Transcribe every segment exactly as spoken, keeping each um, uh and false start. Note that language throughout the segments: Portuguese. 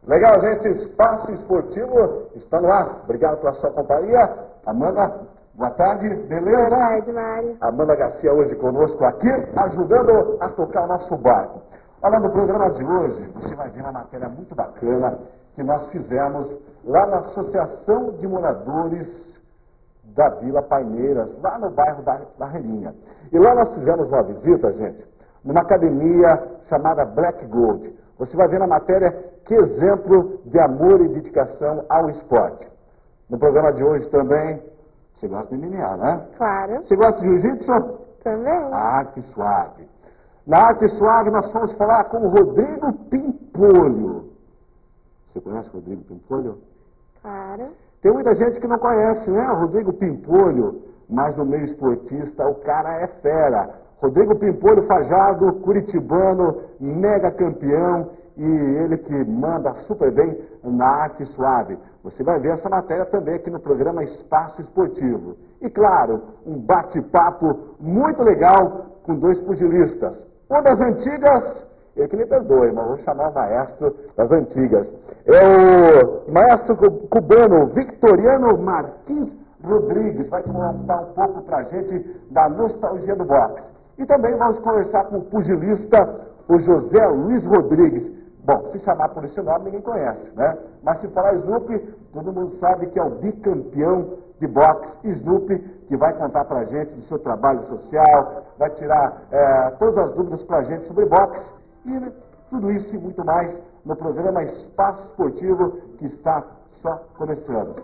Legal, gente. Espaço Esportivo está no ar. Obrigado pela sua companhia. Amanda, boa tarde. Beleza? Boa tarde, Mário. Amanda Garcia hoje conosco aqui, ajudando a tocar o nosso barco. Olha, no programa de hoje, você vai ver uma matéria muito bacana que nós fizemos lá na Associação de Moradores da Vila Paineiras, lá no bairro da Barreirinha. E lá nós fizemos uma visita, gente, numa academia chamada Black Gold. Você vai ver na matéria que exemplo de amor e dedicação ao esporte. No programa de hoje também, você gosta de M M A, né? Claro. Você gosta de jiu-jitsu? Também. Arte suave. Na arte suave nós vamos falar com o Rodrigo Pimpolho. Você conhece o Rodrigo Pimpolho? Claro. Tem muita gente que não conhece, né? O Rodrigo Pimpolho, mas no meio esportista o cara é fera. Rodrigo Pimpolho, fajado, curitibano, mega campeão, e ele que manda super bem na arte suave. Você vai ver essa matéria também aqui no programa Espaço Esportivo. E claro, um bate-papo muito legal com dois pugilistas. Um das antigas, ele que me perdoe, mas vou chamar o maestro das antigas. É o maestro cubano Victoriano Martins Rodrigues. Vai contar um pouco pra gente da nostalgia do boxe. E também vamos conversar com o pugilista, o José Luiz Rodrigues. Bom, se chamar por esse nome ninguém conhece, né? Mas se falar Snoopy, todo mundo sabe que é o bicampeão de boxe Snoopy, que vai contar pra gente do seu trabalho social, vai tirar é, todas as dúvidas pra gente sobre boxe. E tudo isso e muito mais no programa Espaço Esportivo, que está só começando.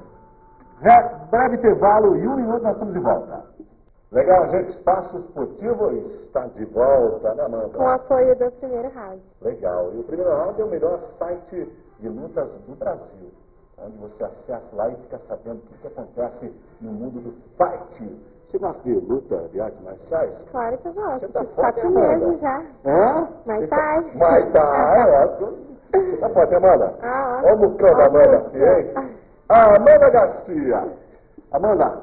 Re breve intervalo e um minuto nós estamos de volta. Legal, gente. Espaço Esportivo está de volta, né, Amanda? Com o apoio do Primeiro Round. Legal. E o Primeiro Round é o melhor site de lutas do Brasil, onde você acessa lá e fica sabendo o que, que acontece no mundo do fight. Você gosta de luta, de artes marciais? Claro que eu gosto. Você tá Fiz forte, quatro Amanda? meses já. Hã? Mas Você tá. Mas tá, é ótimo. Você tá forte, Amanda? Ah, Olha o mucão da Amanda Garcia, hein? Ah, Amanda Garcia. Amanda,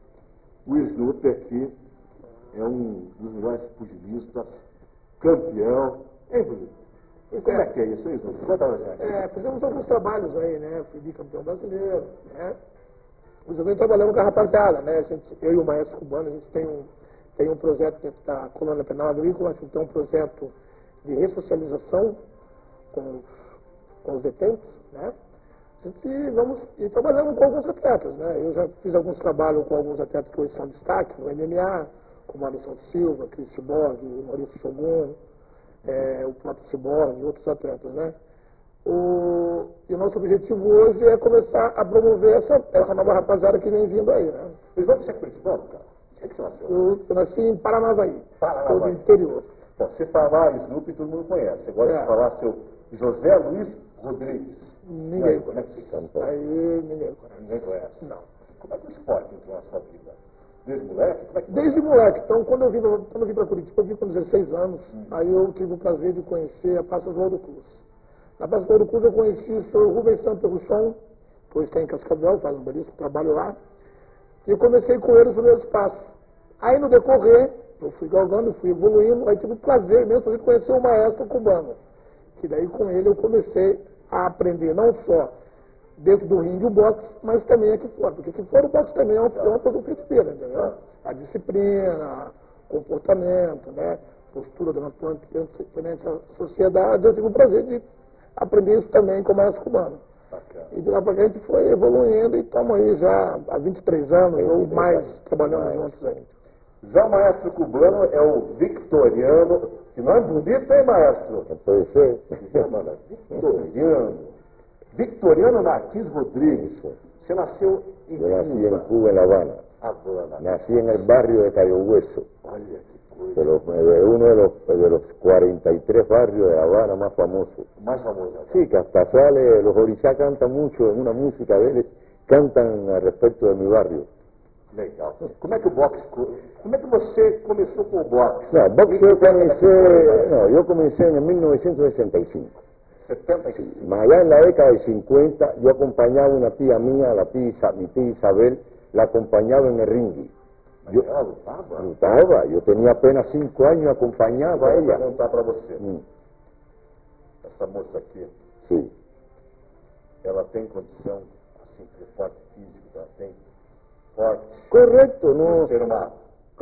o Snoopy aqui é um dos melhores pugilistas, campeão. Hein, pugilista? E como é que é isso, hein, Snoopy? Conta pra gente. É, fizemos alguns trabalhos aí, né? Fui bicampeão brasileiro, né? Nós também trabalhamos com a rapaziada, né? A gente, eu e o maestro cubano, a gente tem um, tem um projeto dentro da Colônia Penal Agrícola, a gente tem um projeto de ressocialização com os, com os detentos, né? A gente vamos e trabalhamos com alguns atletas, né? Eu já fiz alguns trabalhos com alguns atletas que hoje são destaque no M M A, como Alisson Silva, Cris Cyborg, Maurício Shogun, é, o próprio Cyborg e outros atletas, né? O, e o nosso objetivo hoje é começar a promover essa, essa nova rapaziada que vem vindo aí, né? Vocês vão ser curitibano, cara? Onde é que você nasceu? Eu, eu nasci em Paranavaí, Paranavaí. todo o interior. Bom, você falar Snoopy, todo mundo conhece. Você gosta É. de falar seu José Luiz Rodrigues. Ninguém Como é que conhece. você canta? Aí ninguém conhece. Ninguém conhece. Não. Como é que o esporte entrou na sua vida? Desde moleque? Como é que Desde moleque. Então, quando eu vim, quando eu vim para Curitiba, eu vim com dezesseis anos. Hum. Aí eu tive o prazer de conhecer a Praça Oswaldo Cruz. Na Praça Oswaldo Cruz eu conheci o senhor Rubens Santos Ruchon, que hoje está em Cascavel, faz um belíssimo trabalho lá. E eu comecei com ele os primeiros passos. Aí, no decorrer, eu fui galgando, fui evoluindo, aí tive o prazer mesmo de conhecer o maestro cubano. Que daí, com ele, eu comecei a aprender não só dentro do ringue o boxe, mas também aqui fora. Porque aqui fora o boxe também é uma, é uma filosofia inteira, entendeu? A disciplina, comportamento, né? Postura da perante a sociedade. Eu tive o prazer de aprender isso também com o maestro cubano. Bacana. E de lá para cá a gente foi evoluindo e estamos aí já há vinte e três anos ou mais trabalhando mais. juntos aí. Já o maestro cubano é o Victoriano, que não é bonito, hein, maestro? Puede ser. Manda, Victoriano. Victoriano Martins Rodríguez. Você nasceu em Yo nací en Cuba. Cuba, en La Habana. Havana. Nací en el barrio de Cayo Hueso, Olha que coisa. de, los, de uno de los, de los cuarenta y tres barrios de La Habana más famosos. O mais famoso agora. Sí, que hasta sale, los orizá cantan mucho en una música de ellos, cantan al respecto de mi barrio. Legal. Como é que o boxe... co- Como é que você começou com o boxe? No, box yo comencé, no, yo comencé en el mil novecientos sesenta y cinco. setenta e cinco. Más allá en la década del cincuenta, yo acompañaba a una tía mía, la tía Isa- mi tía Isabel, la acompañaba en el ringue. Mas ela lutava? Lutaba, yo tenía apenas cinco años, acompañaba a Vou ella. perguntar para você. Mm, Essa moça aqui, sí. tem condição, assim, de forte físico, ela tem forte. Correcto, no. De ser uma...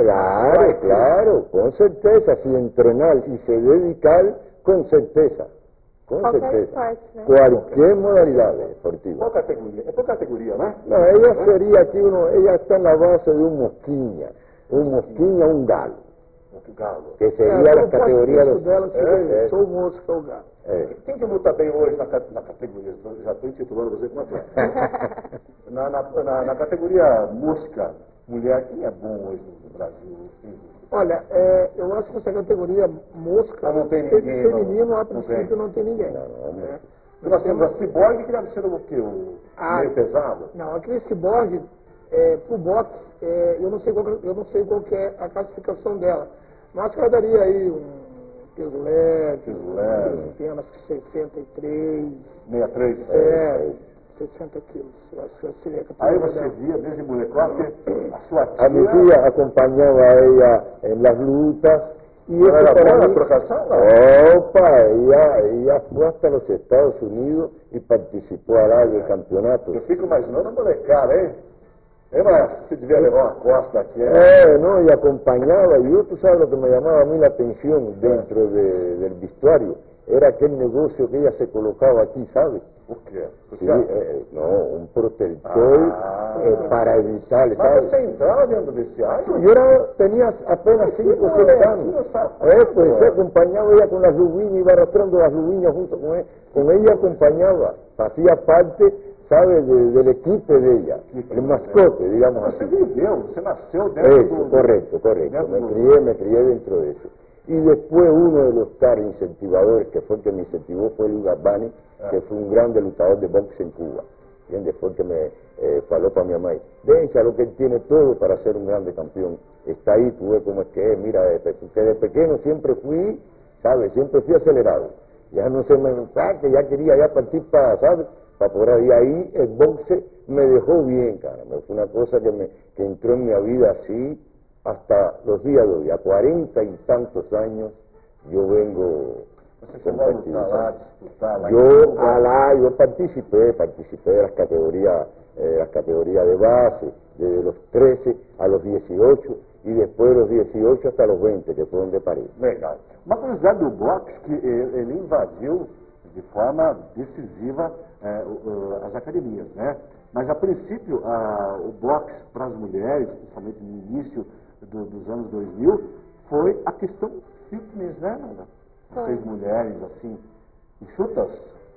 Claro, claro, con certeza, si entrenar y se dedicar, con certeza, con Cualquier certeza. esporte, né? Cualquier modalidad Qual deportiva. categoria? É por categoria, né? No, ella sería aquí uno, ella está en la base de un mosquiña, un mosquiña, un galo, O galo. que É, sería pelo la categoría porte de... dela seria É, isso, ou mosca ou gato. é. Quem que luta bem hoje na, ca- na categoria? Já estou intitulando você como atleta. na, na, na, na categoria mosca, mulher, quem é bom hoje no Brasil? Olha, é, eu acho que essa categoria mosca, Ah, não tem fe- ninguém, feminino, não- a não princípio, tem. não tem ninguém. No, no, no. né? Nós temos a ciborgue, que deve ser o quê? O Ah, meio pesado? Não, aquele ciborgue, é, pro boxe, é, eu, não sei qual, eu não sei qual que é a classificação dela. Mas ela daria aí um peso leve, Peso leve. apenas sessenta e três, sessenta e três? é, sessenta quilos. Eu acho que seria a Aí categoria você dela. via desde molecote a sua tia... A mi tía acompañaba a ella en las lutas y ¿No eso era para buena mí- trocación, no? Opa, ella, ella fue hasta los Estados Unidos y participó allá de campeonatos. Eu fico imaginando a molecada, hein? É, mas você devia levar uma costa aqui, é? Eh, no, y acompañaba, y yo, tú sabes lo que me llamaba a mí la atención dentro de- del vestuario, era aquel negocio que ella se colocaba aquí, ¿sabes? Por quê? Por Sí, quê? eh, no, un protector Ah. eh, para evitar, Mas ¿sabes? você entrava dentro do vestiário? Yo era, tenía apenas cinco o seis años. Eh, pues se acompañaba ella con las lubiñas, iba arrastrando las lubiñas junto con él. Con ella acompañaba, hacía parte, ¿sabe?, de- del equipo de ella, el mascote, digamos Você así. viveu, você nasceu dentro Eso, do... correcto, correcto. dentro Me do- crié, me crié dentro de eso. Y después uno de los caras incentivadores, que fue el que me incentivó, fue Luis Garbani, que fue un grande lutador de boxe en Cuba. ¿Entiendes? Fue el que me eh, faló para mi mamá. Déjalo que él tiene todo para ser un grande campeón. Está ahí, tú ves cómo es que es. Mira, desde, que de pequeño siempre fui, ¿sabes? Siempre fui acelerado. Ya no se me notaba que ya quería ya partir para, ¿sabes? Para poder. Y ahí el boxe me dejó bien, cara. Fue una cosa que, me, que entró en mi vida así hasta los días de hoy. A cuarenta y tantos años yo vengo Você chegou a lutar lá, disputar lá em Yo, Cuba? a la, yo participé, participé de las categorías, eh, las categorías de base, desde los trece a los dieciocho y después de los dieciocho hasta los veinte, que fue donde paré. Legal. Uma curiosidade do boxe que eh, ele invadiu de forma decisiva eh, o- o- as academias, né? Mas a princípio a- o boxe para as mulheres, principalmente no início do- dos anos dois mil, foi a questão fitness, né? Vocês mulheres assim, enxutas.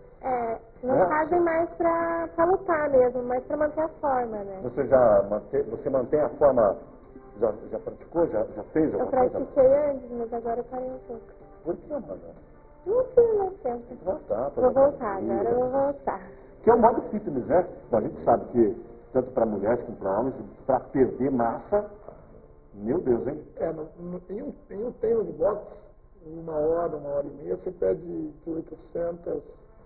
É, não É. fazem mais pra, pra lutar mesmo, mas pra manter a forma, né? Você já mantém, você mantém a forma, já, já praticou, já, já fez Eu alguma coisa? pratiquei antes, mas agora eu parei um pouco. Por que, mano? Não tive mais tempo. Voltar, pra Vou dar voltar, uma agora eu vou voltar. Que é o modo fitness, né? Bom, a gente sabe que, tanto para mulheres como para homens, para perder massa, meu Deus, hein? É, no, no, em, um, em um treino de boxe, uma hora, uma hora e meia, você perde de oitocentas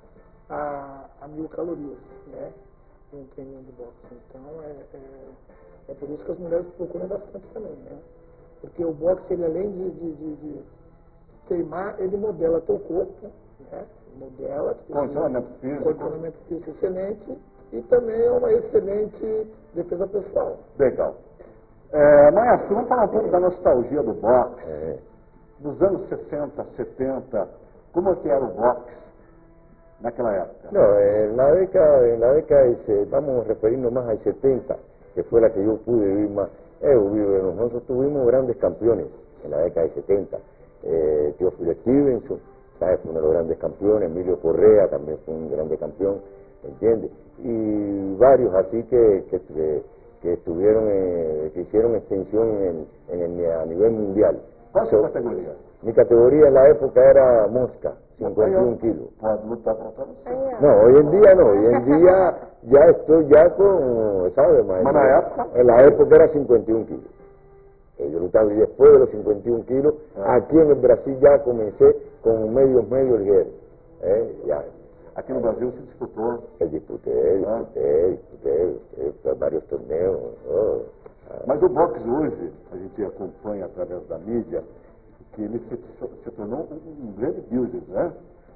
a, a mil calorias, né? Em um treino de boxe. Então, é, é, é por isso que as mulheres procuram bastante também, né? Porque o boxe, ele além de, de, de, de queimar, ele modela teu corpo, né? Modela. Condicionamento físico. Condicionamento físico excelente e também é uma excelente defesa pessoal. Legal. É, Maestro, vamos falar um pouco da nostalgia do boxe. Eh, Nos anos sessenta, setenta, como é que era o boxe naquela época? no, en la década, en la década, de se- vamos a referirnos más al setenta, que fue la que yo pude vivir más. Eh, hubo- nosotros tuvimos grandes campeones en la década de setenta. Eh, Teófilo Stevenson, ¿sabes? Fue uno de los grandes campeones. Emilio Correa también fue un grande campeón, ¿entiendes? Y varios así que, que, que, que estuvieron, eh, que hicieron extensión en, en el- a nivel mundial. Qual a So- sua categoria? mi categoría en la época era mosca, cincuenta y un kilos. Pode lutar contra você. Aí, ó. No, hoy en día no, hoy en día ya estoy ya con, ¿sabes, maestro? ¿En la época? En la época era cincuenta y un kilos. Eh, Yo lutaba y después de los cincuenta y un kilos, Ah. aquí en el Brasil ya comencé con medios, medio ligero. Eh, ya, Aqui no Brasil se disputou. eh, disputé, Ah. disputé, disputé, disputé varios torneos. oh, ah. Mas o boxe hoje, a gente acompanha através da mídia, que ele se, se tornou um, um grande business, né?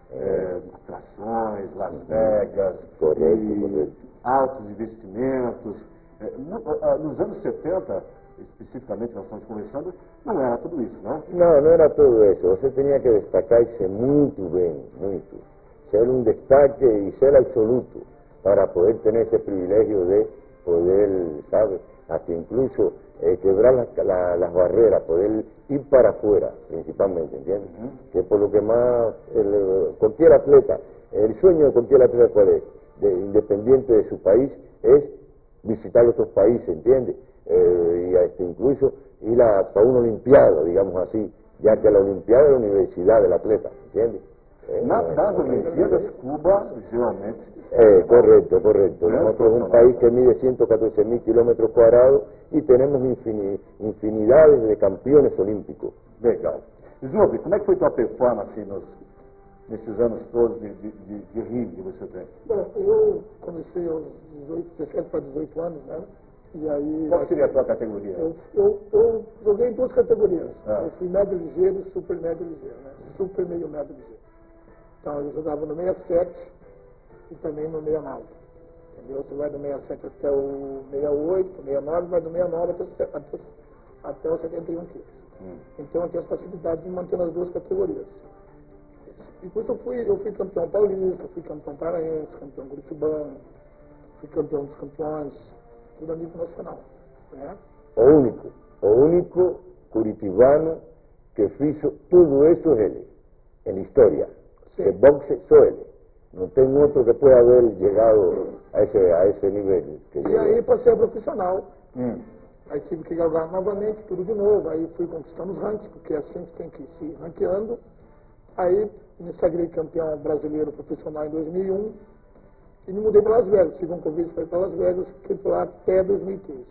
é, atrações, Las Vegas, Correto, e correto. altos investimentos. É, no- nos anos setenta, especificamente nós estamos conversando, não era tudo isso, não? No, no era todo eso. Você tenía que destacarse muito bien, muito. Ser un destaque y ser absoluto para poder tener ese privilegio de poder, ¿sabe? Hasta incluso eh, quebrar las, la- las barreras, poder ir para afuera, principalmente, ¿entiendes? Ujú. Que es por lo que más el- cualquier atleta, el sueño de cualquier atleta, ¿cuál es? De- independiente de su país, es visitar otros países, ¿entiendes? Eh, y hasta incluso ir a, para una olimpiada, digamos así, ya que la olimpiada es la universidad del atleta, ¿entiendes? Eh, Na, eh, das Olimpíadas, Cuba geralmente... eh, correcto, correcto. Gran Nosotros es un profesional. país que mide ciento catorce mil kilómetros cuadrados y tenemos infini- infinidades de campeones olímpicos. Legal. Snoopy, como é que foi tua performance nos, nesses anos todos de, de, de, de ringue que você tem? Bom, eu comecei aos dezoito, dezessete para dezoito anos, né? E aí... Qual seria a tua categoria? Eu, eu, eu joguei em duas categorias. Ah. Eu fui médio ligeiro e super médio ligeiro, né? Super meio médio ligeiro. Então eu jogava no sessenta e sete e também no sessenta e nove. Entendeu? Você vai do sessenta e sete até o sessenta e oito, sessenta e nove, vai do sessenta e nove até, até, até os setenta e um quilos. Hum. Então eu tenho essa facilidade de manter nas duas categorias. E por isso eu fui, eu fui campeão paulista, fui campeão paraense, campeão curitibano, fui campeão dos campeões, tudo a nível nacional. Né? O único, o único curitibano que hizo todo eso es él, en la historia. Sí. El boxe soy él. No tengo otro que pueda haber llegado a ese, a ese nivel. Que E llegó. aí passei a profissional. Hum. Aí tive que jogar novamente, tudo de novo. Aí fui conquistando os rankings, porque assim a gente tem que ir se ranqueando. Aí me sagrei campeão brasileiro profissional em dois mil e um e me mudei para Las Vegas. Tive um convite para ir para Las Vegas, fiquei por lá até dois mil e três.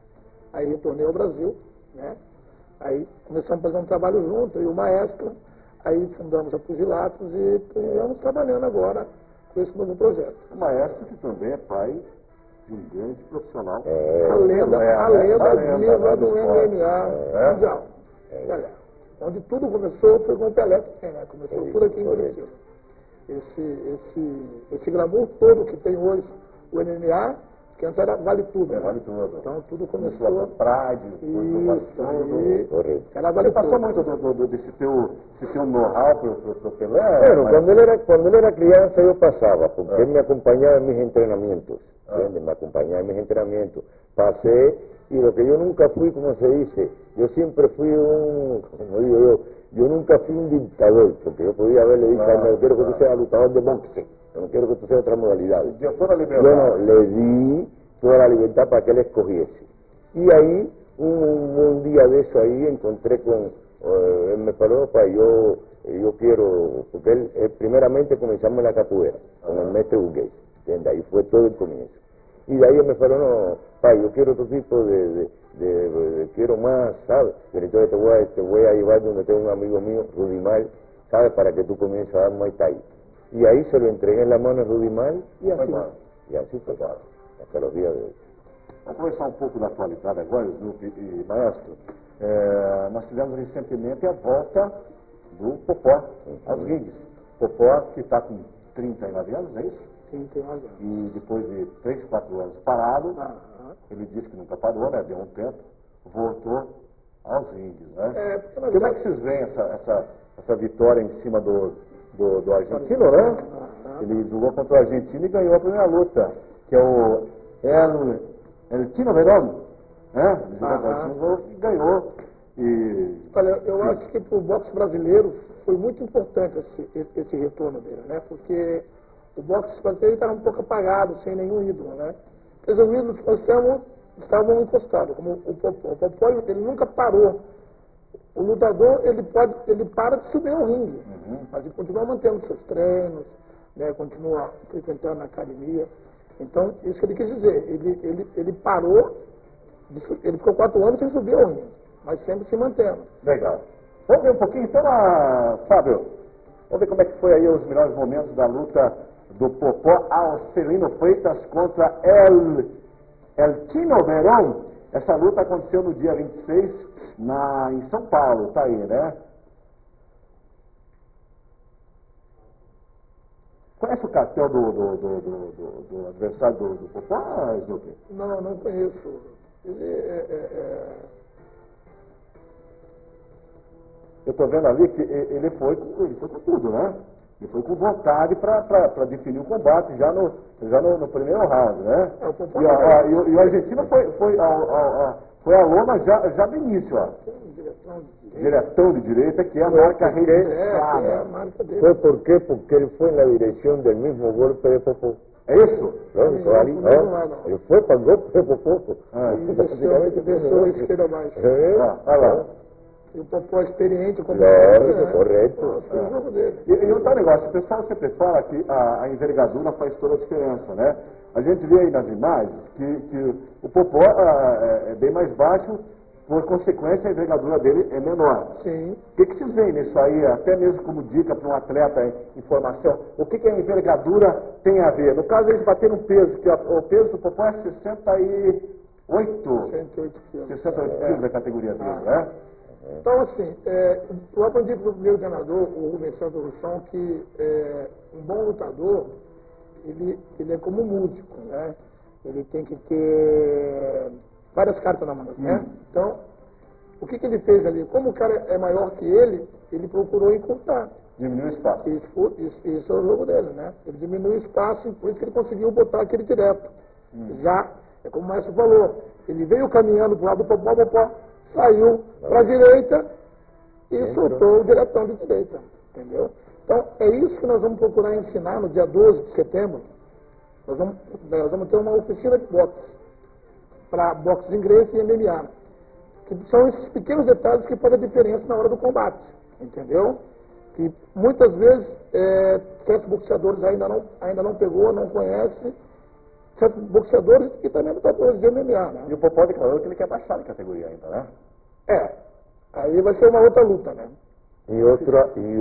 Aí retornei ao Brasil, né? Aí começamos a fazer um trabalho junto, eu e o maestro. Aí fundamos a Pugilatos e estamos trabalhando agora com esse novo projeto. O maestro que também é pai de um grande profissional. É, A lenda, É, a né? lenda A lenda, viva né, do do M M A É. mundial. Pelé. Onde tudo começou foi com o Pelé também, né? Começou Sim, tudo aqui em correto. Curitiba. Esse, esse, esse glamour todo que tem hoje o M M A, que antes era vale tudo. É, né? vale tudo. Então tudo Começou a começou. Pride, depois do vale Isso, tudo. aí, Correcto. era vale Você passou tudo. muito do, do, do, desse teu, desse teu know-how pro, pro, pro Pelé? Bueno, mas- cuando él era cuando él era crianza yo pasaba, porque Ah. él me acompañaba en mis entrenamientos, Ah. ¿entiendes? Me acompañaba en mis entrenamientos. Pasé, y lo que yo nunca fui, como se dice, yo siempre fui un, como digo yo, yo nunca fui un dictador, porque yo podía haberle dicho, Claro, "Ay, no quiero que tú claro. seas lutador de boxe, yo no quiero que tú seas otra modalidad". Deu toda a Yo liberdade. no, le di toda la libertad para que él escogiese. Y ahí, un, un, un día de eso ahí, encontré con, eh, él me faló, pa, yo, yo quiero, porque él, eh, primeramente comenzamos en la capoeira, con el maestro Burgués, ¿entiendes? Ahí fue todo el comienzo. Y de ahí él me faló, no, pa, yo quiero otro tipo de, de, de, de- quiero más, ¿sabes? Pero entonces te voy, a, te voy a llevar donde tengo un amigo mío, Rudimar, ¿sabes? Para que tú comiences a dar Muay Thai. Y ahí se lo entregué en la mano a Rudimar, y así, Foi bom. y así fue, claro, hasta los días de hoy. Vamos conversar um pouco da atualidade agora, Snoopy e Maestro. É, nós tivemos recentemente a volta do Popó aos rings. Popó, que está com trinta e nove anos, é isso? trinta e nove anos. E depois de três, quatro anos parado, Aham. ele disse que nunca parou, né? Deu um tempo, voltou aos rings, né? É, porque na Como é verdade... que vocês veem essa, essa, essa vitória em cima do, do, do argentino, né? Aham. Ele jogou contra o argentino e ganhou a primeira luta, que é o El, El Tino Verón, né? Ele jogou contra o Aham. argentino e ganhou. E Olha, eu Sim. acho que para o boxe brasileiro foi muito importante esse, esse, esse retorno dele, né? Porque o boxe brasileiro estava um pouco apagado, sem nenhum ídolo, né? Quer dizer, os ídolos que nós temos estavam encostados, como o Popó. O Popó, ele nunca parou. O lutador, ele pode, ele para de subir ao ringue, Uhum. mas ele continua mantendo seus treinos, né? Continua frequentando a academia. Então, isso que ele quis dizer, ele, ele, ele parou, de su- ele ficou quatro anos sem subir ao ringue, mas sempre se mantendo. legal. Vamos ver um pouquinho então, a... Fábio. Vamos ver como é que foi aí os melhores momentos da luta do Popó Alcelino Freitas contra El, El Tino Verón. Essa luta aconteceu no dia vinte e seis na, em São Paulo, tá aí, né? Conhece o cartel do, do, do, do, do, do adversário do, do Popó, Snoopy? Não, não conheço. Ele é... é, é... Eu estou vendo ali que ele foi, com, ele foi com tudo, né? Ele foi com vontade para definir o combate já no, já no, no primeiro round, né? É, o Popó e, ó, é ó, e, e o argentino foi, foi, ao, ao, ao, foi a lona já, já do início, ó. Diretão de Diretão de direita, que é a marca É, que é registrada. a marca dele. ¿Fue por qué? Porque él fue en la dirección del mismo golpe de Popó. É isso? Lógico, no, Ali, no, ¿no? no, no. Él fue para el golpe de Popó. Ah, E deixou, deixou a esquerda abaixo. ¿Eh? ó, olha lá. E o Popó experiente como Lógico, é, correto. Nossa, foi o jogo dele. E, e outro negócio, o pessoal sempre fala que a, a envergadura faz toda a diferença, né? A gente vê aí nas imagens que, que o Popó ah, é, é bem mais baixo, por consequência a envergadura dele é menor. Sim. O que, que vocês veem nisso aí, até mesmo como dica para um atleta, hein, informação? O que, que a envergadura tem a ver? No caso, eles bateram peso, que a, o peso do Popó é sessenta e oito, cento e oito quilos. sessenta e oito quilos da categoria dele, né? Então, assim, é, eu aprendi com o primeiro treinador, o Rubens Santos Ruchon, que é, um bom lutador, ele, ele é como um músico, né? Ele tem que ter várias cartas na mão, né? Então, o que, que ele fez ali? Como o cara é maior que ele, ele procurou encurtar. Diminui o espaço. Isso, foi- isso, isso é o jogo dele, né? Ele diminui o espaço e por isso que ele conseguiu botar aquele direto. Já, é como o Márcio falou, ele veio caminhando pro lado do Popó, o Popó saiu para a direita e soltou o diretão de direita, entendeu? Então, é isso que nós vamos procurar ensinar no dia doze de setembro. Nós vamos, nós vamos ter uma oficina de boxe, para boxe inglês e M M A. Que são esses pequenos detalhes que fazem a diferença na hora do combate, entendeu? Que muitas vezes é, certos boxeadores ainda não, ainda não pegou, não conhece, certos boxeadores e também lutadores de M M A, né? E o Popó declarou que ele quer baixar de categoria ainda, né? É, aí vai ser uma outra luta, né? Y otra, y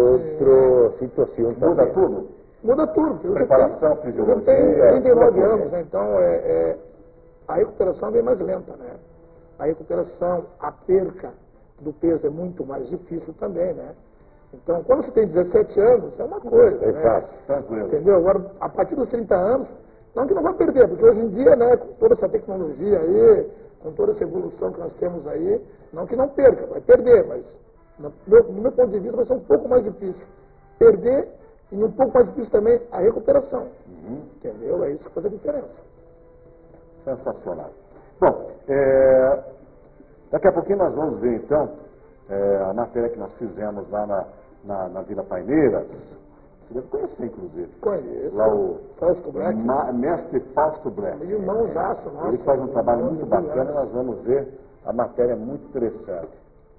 otra situación Muda también. tudo? Muda tudo. porque você Preparação, tem- fisiologia, Você tem é, trinta e nove muda anos, tudo. né? Então é, é, a recuperação é bem mais lenta, né? A recuperação, a perca do peso é muito mais difícil também, né? Então, quando você tem dezessete anos, é uma coisa, É né? fácil. Tranquilo. Entendeu? Agora, a partir dos trinta anos, não que não vai perder, porque hoje em dia, né, com toda essa tecnologia aí, com toda essa evolução que nós temos aí, não que não perca, vai perder, mas no meu, no meu ponto de vista vai ser um pouco mais difícil perder e um pouco mais difícil também a recuperação. Entendeu? É isso que faz a diferença. Sensacional. Bom, é, daqui a pouquinho nós vamos ver então é, a matéria que nós fizemos lá na, na, na Vila Paineiras. Você deve conhecer, inclusive. Conheço. Lá o Fausto Black. Ma- mestre Fausto Black. Meu irmãozaço, nossa. Ele faz um trabalho irmão muito de bacana, anos. nós vamos ver a matéria muito interessante.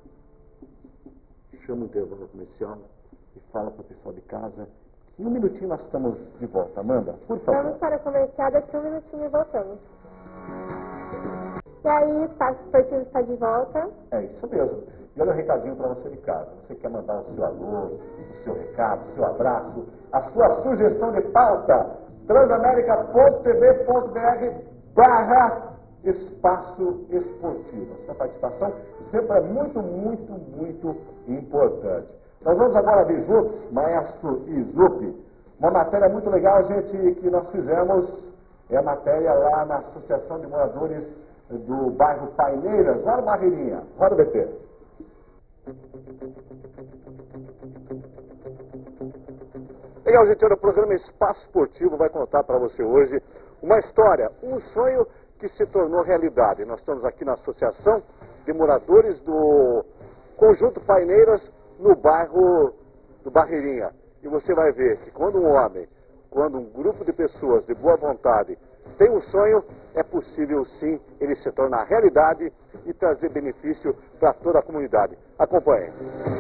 Chama o intervalo comercial e fala para o pessoal de casa. Em um minutinho nós estamos de volta. Amanda, por favor. Vamos para o comercial, daqui a um minutinho e voltamos. E aí, o Espaço Esportivo está de volta. É isso mesmo. E olha um recadinho para você de casa. Você quer mandar o seu alô, o seu recado, o seu abraço, a sua sugestão de pauta, transamérica ponto t v ponto b r barra Espaço Esportivo. A sua participação sempre é muito, muito, muito importante. Nós vamos agora ver juntos, Maestro e Zupi, uma matéria muito legal, gente, que nós fizemos. É a matéria lá na Associação de Moradores do bairro Paineiras, lá no Barreirinha. Roda o B T. Legal, gente, olha, o programa Espaço Esportivo vai contar para você hoje uma história, um sonho que se tornou realidade. Nós estamos aqui na Associação de Moradores do Conjunto Paineiras, no bairro do Barreirinha. E você vai ver que quando um homem, quando um grupo de pessoas de boa vontade tem um sonho, é possível sim ele se tornar realidade e trazer benefício para toda a comunidade. Acompanhe.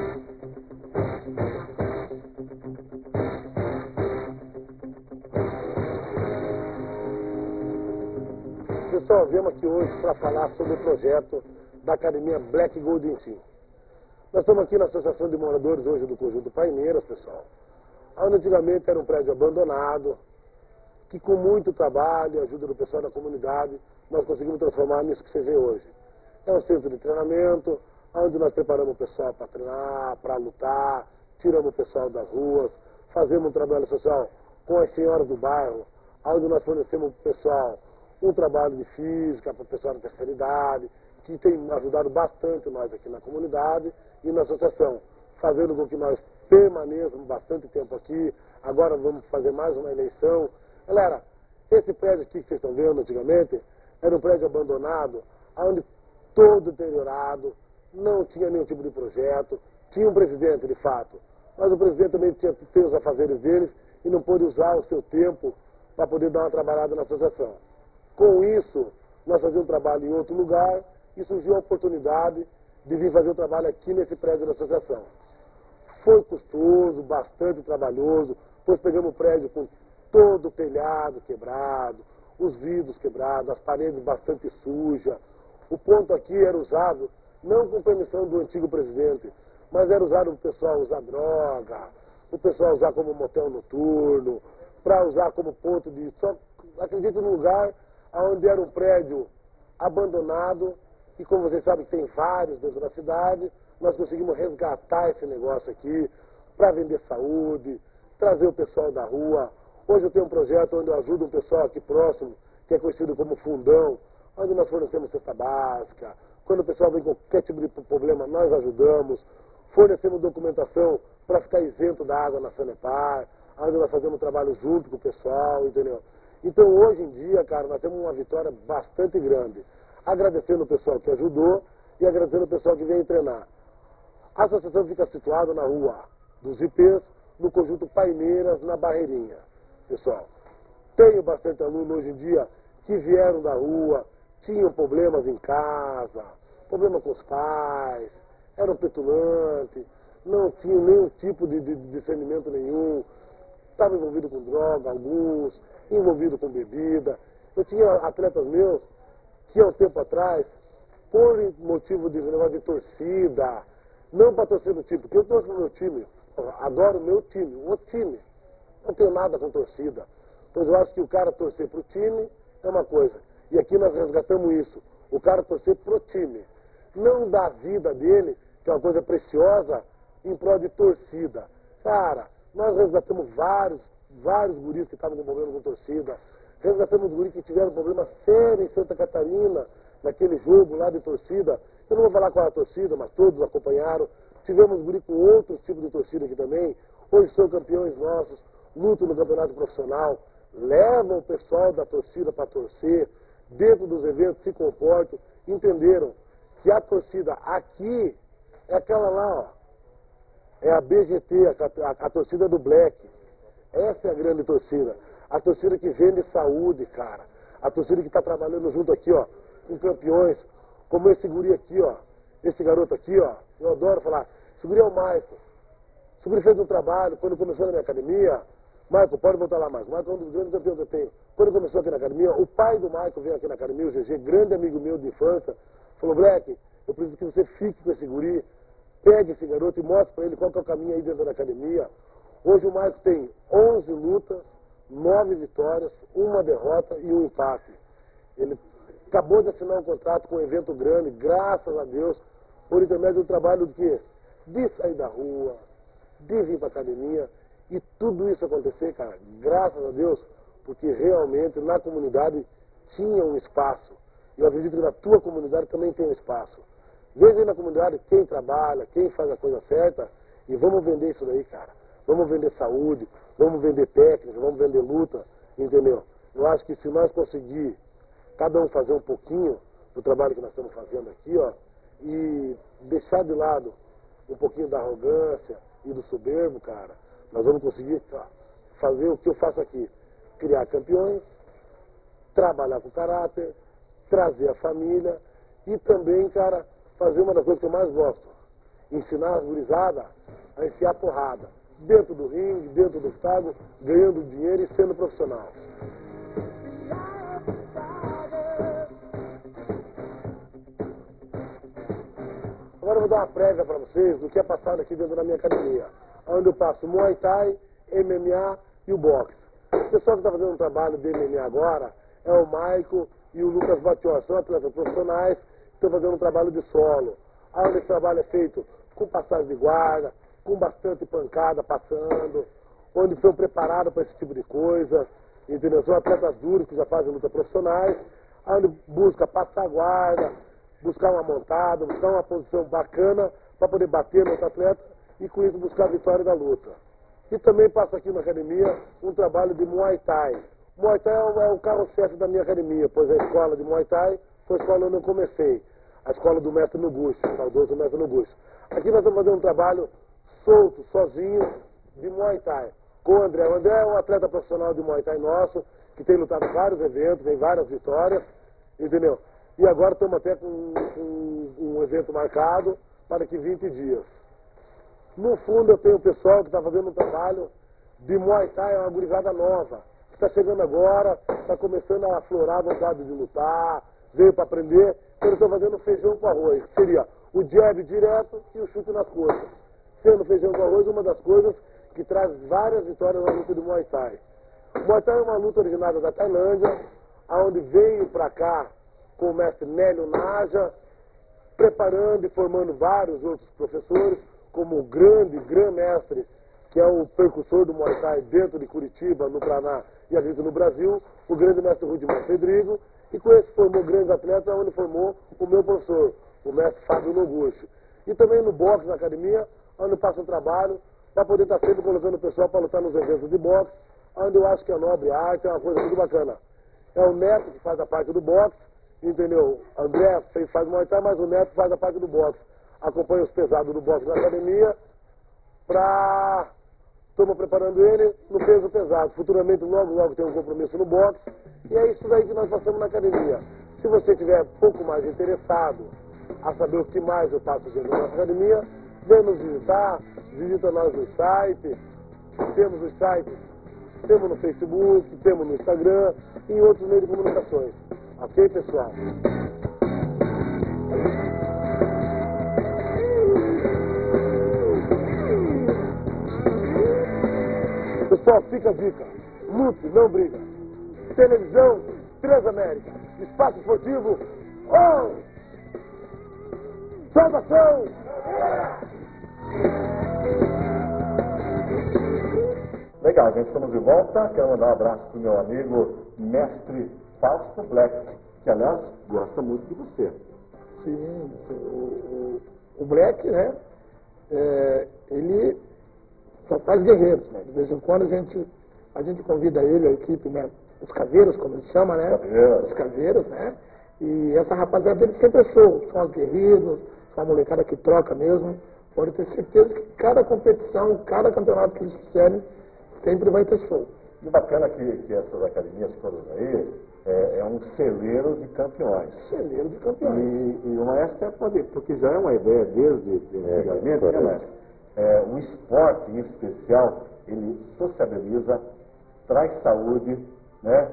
Pessoal, viemos aqui hoje para falar sobre o projeto da Academia Black Golden Team. Nós estamos aqui na Associação de Moradores hoje do Conjunto Paineiras, pessoal. Onde antigamente era um prédio abandonado, que com muito trabalho e ajuda do pessoal da comunidade, nós conseguimos transformar nisso que vocês veem hoje. É um centro de treinamento, onde nós preparamos o pessoal para treinar, para lutar, tiramos o pessoal das ruas, fazemos um trabalho social com as senhoras do bairro, onde nós fornecemos para o pessoal um trabalho de física, para o pessoal da terceira idade, que tem ajudado bastante nós aqui na comunidade e na associação, fazendo com que nós permaneçamos bastante tempo aqui. Agora vamos fazer mais uma eleição. Galera, esse prédio aqui que vocês estão vendo antigamente, era um prédio abandonado, onde todo deteriorado, não tinha nenhum tipo de projeto, tinha um presidente de fato, mas o presidente também tinha, tem os afazeres deles e não pôde usar o seu tempo para poder dar uma trabalhada na associação. Com isso, nós fazíamos um trabalho em outro lugar e surgiu a oportunidade de vir fazer o trabalho aqui nesse prédio da associação. Foi custoso, bastante trabalhoso, pois pegamos o prédio com todo o telhado quebrado, os vidros quebrados, as paredes bastante sujas. O ponto aqui era usado, não com permissão do antigo presidente, mas era usado para o pessoal usar droga, o pessoal usar como motel noturno, para usar como ponto de... Só acredito num lugar onde era um prédio abandonado, e como vocês sabem tem vários dentro da cidade, nós conseguimos resgatar esse negócio aqui para vender saúde, trazer o pessoal da rua. Hoje eu tenho um projeto onde eu ajudo um pessoal aqui próximo, que é conhecido como Fundão, onde nós fornecemos cesta básica. Quando o pessoal vem com qualquer tipo de problema, nós ajudamos. Fornecemos documentação para ficar isento da água na Sanepar, onde nós fazemos trabalho junto com o pessoal, entendeu? Então hoje em dia, cara, nós temos uma vitória bastante grande. Agradecendo o pessoal que ajudou e agradecendo o pessoal que veio treinar. A associação fica situada na rua dos I Pês, no conjunto Paineiras, na Barreirinha. Pessoal, tenho bastante aluno hoje em dia que vieram da rua, tinham problemas em casa, problema com os pais, eram petulantes, não tinham nenhum tipo de, de, de discernimento nenhum, estavam envolvidos com droga, alguns, envolvidos com bebida. Eu tinha atletas meus que há um tempo atrás, por motivo de negócio de torcida, não para torcer do time, porque eu torço pro meu time, adoro o meu time, o time. Não tenho nada com torcida. Pois eu acho que o cara torcer pro time é uma coisa. E aqui nós resgatamos isso. O cara torcer pro time. Não da vida dele, que é uma coisa preciosa, em prol de torcida. Cara, nós resgatamos vários, vários guris que estavam envolvendo com torcida. Resgatamos guris que tiveram problema sério em Santa Catarina, naquele jogo lá de torcida. Eu não vou falar qual é a torcida, mas todos acompanharam. Tivemos guris com outros tipos de torcida aqui também. Hoje são campeões nossos, lutam no campeonato profissional, levam o pessoal da torcida para torcer, dentro dos eventos se comportam, entenderam que a torcida aqui é aquela lá, ó, é a B G T, a, a, a torcida do Black. Essa é a grande torcida. A torcida que vende saúde, cara. A torcida que está trabalhando junto aqui, ó, com campeões, como esse guri aqui, ó, esse garoto aqui, ó, eu adoro falar, esse guri é o Maico. Esse guri fez um trabalho, quando começou na minha academia, Maico, pode voltar lá, Maico. Maico é um dos grandes campeões que eu tenho. Quando começou aqui na academia, o pai do Maico veio aqui na academia, o G G, grande amigo meu de infância, falou, Black, eu preciso que você fique com esse guri, pegue esse garoto e mostre para ele qual que é o caminho aí dentro da academia. Hoje o Maico tem onze lutas, nove vitórias, uma derrota e um empate. Ele acabou de assinar um contrato com um evento grande, graças a Deus, por intermédio do trabalho do quê? De sair da rua, de vir para a academia, e tudo isso acontecer, cara, graças a Deus, porque realmente na comunidade tinha um espaço. Eu acredito que na tua comunidade também tem um espaço. Veja aí na comunidade quem trabalha, quem faz a coisa certa, e vamos vender isso daí, cara. Vamos vender saúde, vamos vender técnica, vamos vender luta, entendeu? Eu acho que se nós conseguir, cada um fazer um pouquinho do trabalho que nós estamos fazendo aqui, ó, e deixar de lado um pouquinho da arrogância e do soberbo, cara, nós vamos conseguir ó, fazer o que eu faço aqui. Criar campeões, trabalhar com caráter, trazer a família e também, cara, fazer uma das coisas que eu mais gosto. Ensinar as gurizadas a enfiar porrada. Dentro do ringue, dentro do octágono, ganhando dinheiro e sendo profissional. Agora eu vou dar uma prévia para vocês do que é passado aqui dentro da minha academia, onde eu passo Muay Thai, M M A e o boxe. O pessoal que está fazendo um trabalho de M M A agora é o Maico e o Lucas Batior, são atletas profissionais que estão fazendo um trabalho de solo, onde esse trabalho é feito com passagem de guarda, com bastante pancada passando. onde foram preparados para esse tipo de coisa, entendeu? São atletas duros que já fazem luta profissionais, onde busca passar a guarda, buscar uma montada, buscar uma posição bacana para poder bater no outro atleta e com isso buscar a vitória da luta. E também passa aqui na academia um trabalho de Muay Thai. Muay Thai é o, é o carro-chefe da minha academia, pois a escola de Muay Thai foi a escola onde eu comecei, a escola do mestre Noguchi, o saudoso mestre Noguchi. Aqui nós estamos fazendo um trabalho solto, sozinho, de Muay Thai, com o André. O André é um atleta profissional de Muay Thai nosso, que tem lutado em vários eventos, tem várias vitórias, entendeu? E agora estamos até com um, um evento marcado para daqui vinte dias. No fundo eu tenho o pessoal que está fazendo um trabalho de Muay Thai, é uma gurizada nova, que está chegando agora, está começando a aflorar a vontade de lutar, veio para aprender, então eles estão fazendo feijão com arroz, que seria o jab direto e o chute nas costas. Sendo feijão com arroz uma das coisas que traz várias vitórias na luta do Muay Thai. O Muay Thai é uma luta originária da Tailândia, onde veio para cá com o mestre Nélio Naja, preparando e formando vários outros professores, como o grande, grande mestre, que é o percussor do Muay Thai dentro de Curitiba, no Paraná e acredito no Brasil, o grande mestre Rudimar Pedrigo, e com esse formou grandes atletas, onde formou o meu professor, o mestre Fábio Noguchi. E também no boxe, na academia, onde eu faço um trabalho para poder estar sempre colocando o pessoal para lutar nos eventos de boxe, onde eu acho que é nobre arte, é uma coisa muito bacana. É o Neto que faz a parte do boxe, entendeu? André fez, faz Muay Thai, mas o Neto faz a parte do boxe. Acompanha os pesados do boxe na academia, para... Estamos preparando ele no peso pesado. Futuramente, logo, logo tem um compromisso no boxe. E é isso daí que nós passamos na academia. Se você estiver um pouco mais interessado a saber o que mais eu passo dentro da nossa academia, vem nos visitar, visita nós no site, temos os sites, temos no Facebook, temos no Instagram e em outros meios de comunicações. Ok, pessoal? Pessoal, fica a dica. Lute, não briga. Televisão, Transamérica. Espaço esportivo, oh! Salvação! Legal, gente, estamos de volta. Quero mandar um abraço para o meu amigo Mestre Fausto Black, que, aliás, gosta muito de você. Sim, o, o, o Black, né, é, ele só faz guerreiros, né? De vez em quando a gente, a gente convida ele, a equipe, né, os caveiros, como ele chama, né? Caveiros. Os caveiros, né? E essa rapaziada dele sempre é show, são os guerreiros, são a molecada que troca mesmo. Pode ter certeza que cada competição, cada campeonato que eles fizerem, sempre vai ter show. E bacana que, que essas academias todas aí é, é um celeiro de campeões. Celeiro de campeões. E, e o maestro é poder, porque já é uma ideia desde, desde É, antigamente, é, né, maestro? É, o esporte, em especial, ele sociabiliza, traz saúde, né?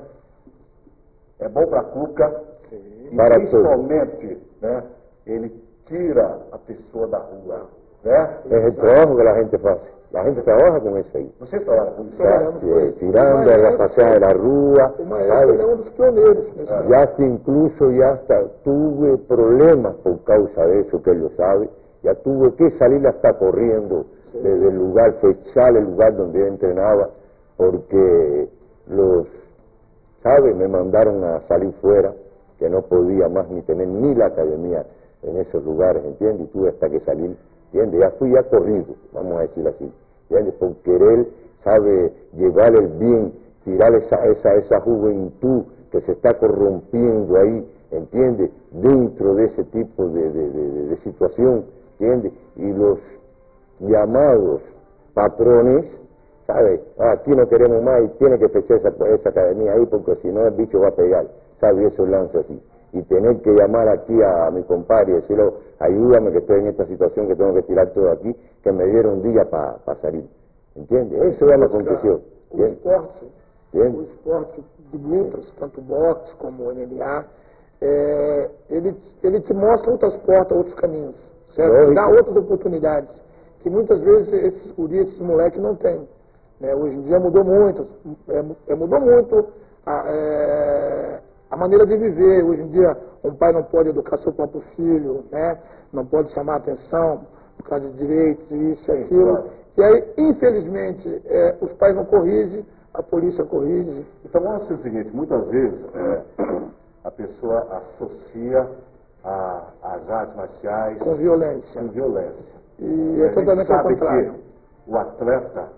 É bom para a cuca, e Para principalmente, né, ele tira a pessoa da rua, né? Es el trabajo que la gente hace. La gente trabaja con eso ahí. Vocês trabalham com isso? Trabalhamos. Eh, tirando a la paseada de la rúa, O maestro ele é ¿sabes? um dos pioneiros nesse Ya hasta incluso ya hasta tuve problemas por causa de eso, que él lo sabe. Ya tuve que salir hasta corriendo desde el lugar, fechar el lugar donde yo entrenaba, porque los, ¿sabes? Me mandaron a salir fuera, que no podía más ni tener ni la academia en esos lugares, ¿entiendes? Y tuve hasta que salir, ¿entiendes? Ya fui ya corrido, vamos a decir así, ¿entiendes? Por querer, ¿sabe? Llevar el bien, tirar esa, esa, esa juventud que se está corrompiendo ahí, ¿entiendes? Dentro de ese tipo de, de, de, de situación, ¿entiendes? Y los llamados patrones, ¿sabes? Ah, aquí no queremos más y tiene que fechar esa, esa academia ahí porque si no el bicho va a pegar, ¿sabes? Eso lanza así. Y tener que llamar aquí a, a mi compadre y decirle, ayúdame que estoy en esta situación, que tengo que tirar todo aquí, que me dieron un día para pa salir. ¿Entiendes? Eso ya me aconteció. O ¿Bien? esporte, Bien. o esporte de lutas, tanto boxe como o M M A, é, ele, ele te mostra outras portas, outros caminhos, certo? Lógico. Te dá outras oportunidades, que muitas vezes esses guris, esses moleques não têm. Né? Hoje em dia mudou muito, é, é, mudou muito a, é, a maneira de viver. Hoje em dia um pai não pode educar seu próprio filho, né? Não pode chamar a atenção por causa de direitos, isso e aquilo. Claro. E aí, infelizmente, é, os pais não corrigem, a polícia corrige. Então vamos fazer o seguinte, muitas vezes é, a pessoa associa a, as artes marciais Com violência. com violência. E a é gente totalmente ao sabe contrário. que o atleta